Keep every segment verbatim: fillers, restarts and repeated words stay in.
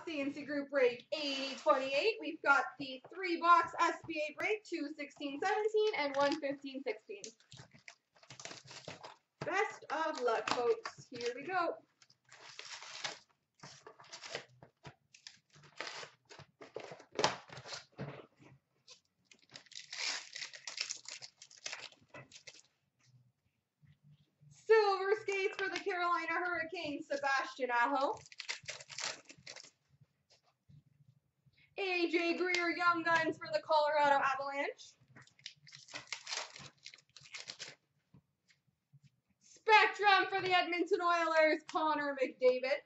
C N C Group break eighty twenty-eight. We've got the three box S B A break, two sixteen seventeen and one fifteen sixteen. Best of luck, folks. Here we go. Silver skates for the Carolina Hurricanes, Sebastian Aho. A J Greer Young Guns for the Colorado Avalanche. Spectrum for the Edmonton Oilers, Connor McDavid.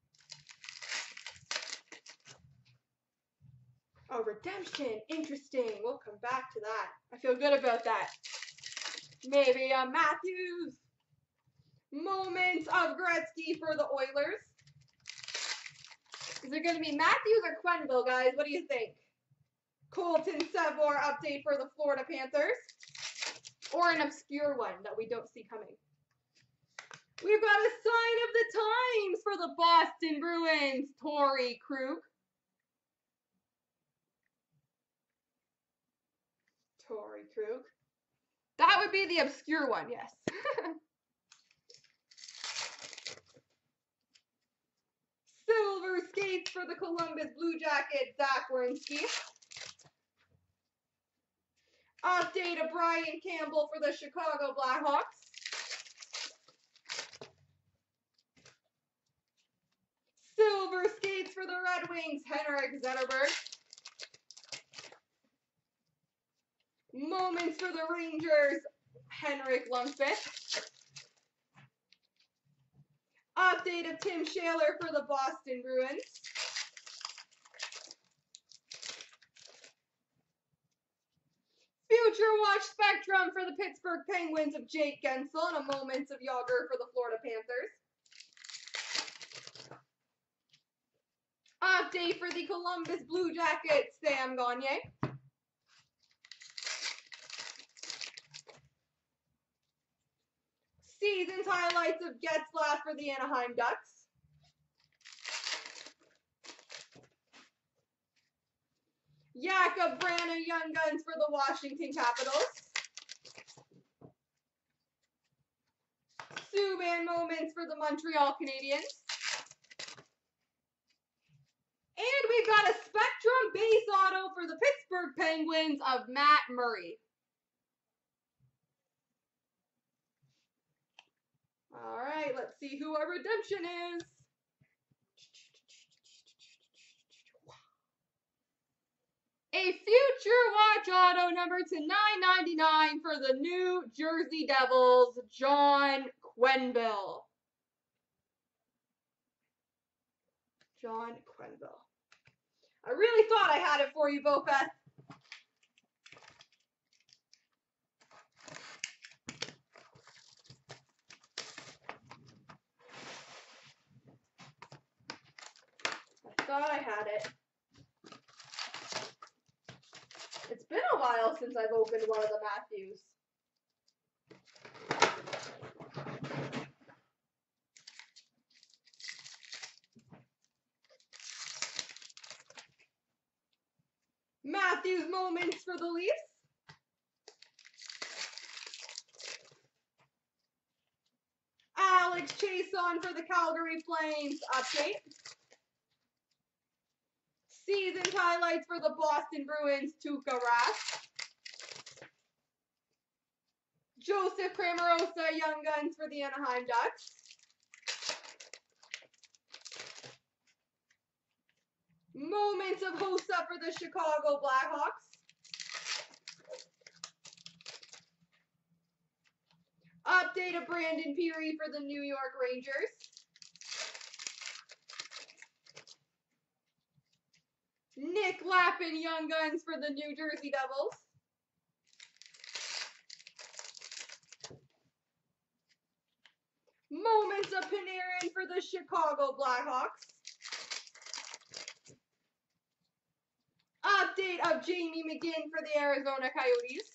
Oh, redemption. Interesting. We'll come back to that. I feel good about that. Maybe a Matthews. Moments of Gretzky for the Oilers. Is it going to be Matthews or Quenneville, guys? What do you think? Colton Savour update for the Florida Panthers. Or an obscure one that we don't see coming. We've got a sign of the times for the Boston Bruins, Torrey Krug. Torrey Krug. That would be the obscure one, yes. Silver skates for the Columbus Blue Jackets, Zach Werenski. Update of Brian Campbell for the Chicago Blackhawks. Silver skates for the Red Wings, Henrik Zetterberg. Moments for the Rangers, Henrik Lundqvist. Update of Tim Schaller for the Boston Bruins. Future Watch Spectrum for the Pittsburgh Penguins of Jake Gensel and a Moments of Yager for the Florida Panthers. Update for the Columbus Blue Jackets, Sam Gagner. Season's highlights of Getzlaf for the Anaheim Ducks. Jakob Vrana Young Guns for the Washington Capitals. Subban Moments for the Montreal Canadiens. And we've got a Spectrum base auto for the Pittsburgh Penguins of Matt Murray. All right, let's see who our redemption is. A Future Watch auto number to nine ninety-nine for the New Jersey Devils, John Quenneville. John Quenneville. I really thought I had it for you, Bopeth. I thought I had it. It's been a while since I've opened one of the Matthews. Matthews Moments for the Leafs. Alex Chiasson for the Calgary Flames update. Season's highlights for the Boston Bruins, Tuukka Rask. Joseph Cramarosa Young Guns for the Anaheim Ducks. Moments of Hossa for the Chicago Blackhawks. Update of Brandon Peary for the New York Rangers. Nick Lappin Young Guns for the New Jersey Devils. Moments of Panarin for the Chicago Blackhawks. Update of Jamie McGinn for the Arizona Coyotes.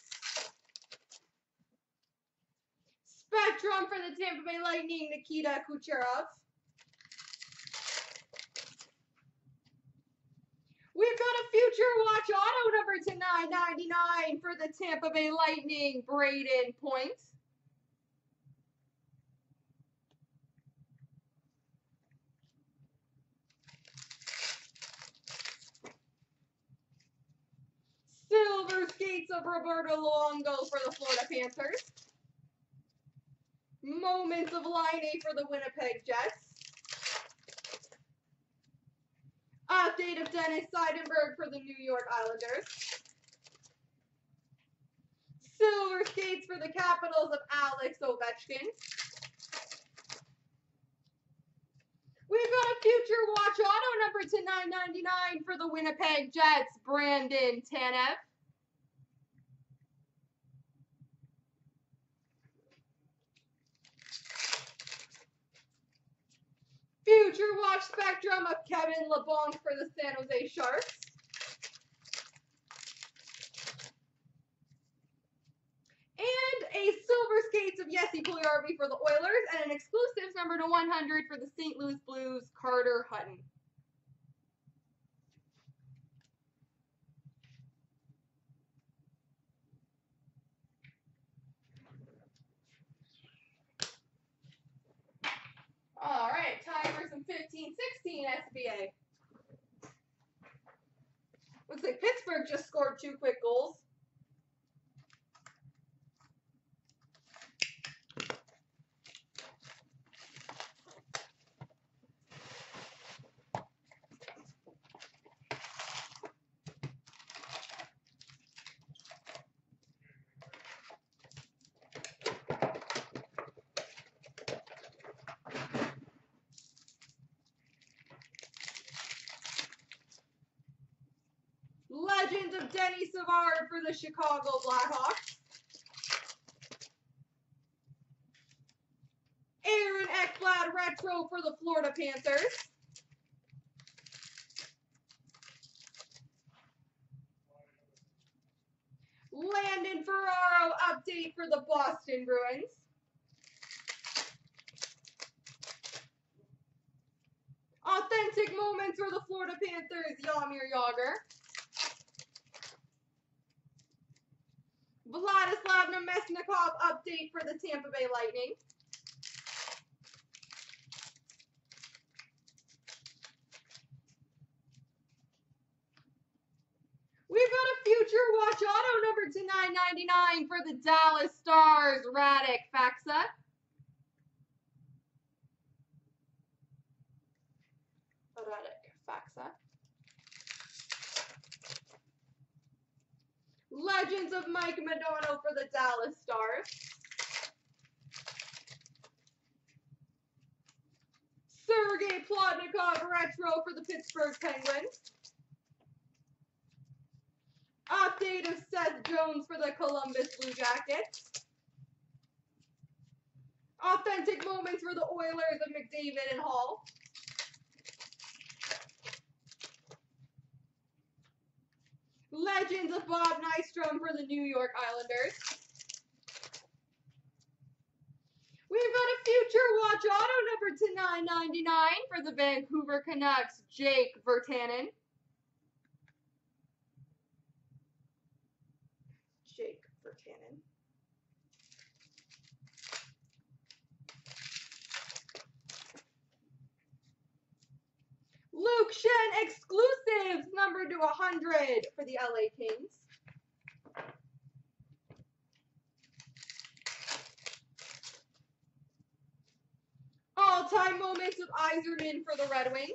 Spectrum for the Tampa Bay Lightning, Nikita Kucherov. We've got a Future Watch auto number to nine ninety-nine for the Tampa Bay Lightning, Braden Point. Silver Skates of Roberto Luongo for the Florida Panthers. Moments of Line A for the Winnipeg Jets. Update of Dennis Seidenberg for the New York Islanders. Silver Skates for the Capitals of Alex Ovechkin. We've got a Future Watch auto number to nine ninety-nine for the Winnipeg Jets, Brandon Tanev. Future Watch Spectrum of Kevin LeBlanc for the San Jose Sharks. And a Silver Skates of Jesse Puljujarvi for the Oilers, and an exclusives number to one hundred for the Saint Louis Blues, Carter Hutton. All right, time for some fifteen sixteen S B A. Looks like Pittsburgh just scored two quick goals. Legend of Denny Savard for the Chicago Blackhawks. Aaron Ekblad Retro for the Florida Panthers. Landon Ferraro update for the Boston Bruins. Authentic moments for the Florida Panthers, Jaromir Jagr. Vladislav Namestnikov update for the Tampa Bay Lightning. We've got a Future Watch auto number to nine ninety-nine for the Dallas Stars, Radek Faksa. Radek Faksa. Legends of Mike Modano for the Dallas Stars. Sergei Plotnikov Retro for the Pittsburgh Penguins. Update of Seth Jones for the Columbus Blue Jackets. Authentic moments for the Oilers of McDavid and Hall. Legends of Bob Nystrom for the New York Islanders. We've got a Future Watch auto number to nine ninety-nine for the Vancouver Canucks, Jake Virtanen. Jake Virtanen. Luke Shen exclusives number to one hundred for the L A Kings. All-time moments of Yzerman for the Red Wings.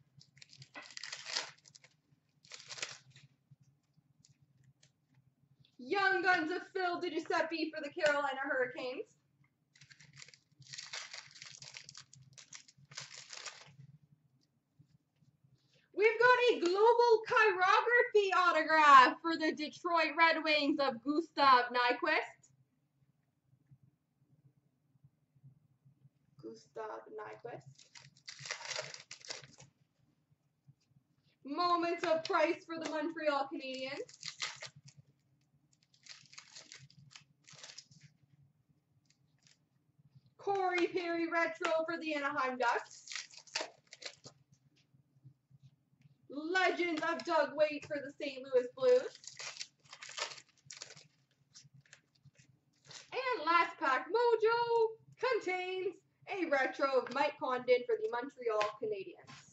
Young Guns of Phil DiGiuseppe for the Carolina Hurricanes. We've got a global chirography autograph for the Detroit Red Wings of Gustav Nyquist. Gustav Nyquist. Moments of Price for the Montreal Canadiens. Corey Perry Retro for the Anaheim Ducks. Legends of Doug Weight for the Saint Louis Blues. And last pack mojo contains a retro of Mike Condon for the Montreal Canadiens.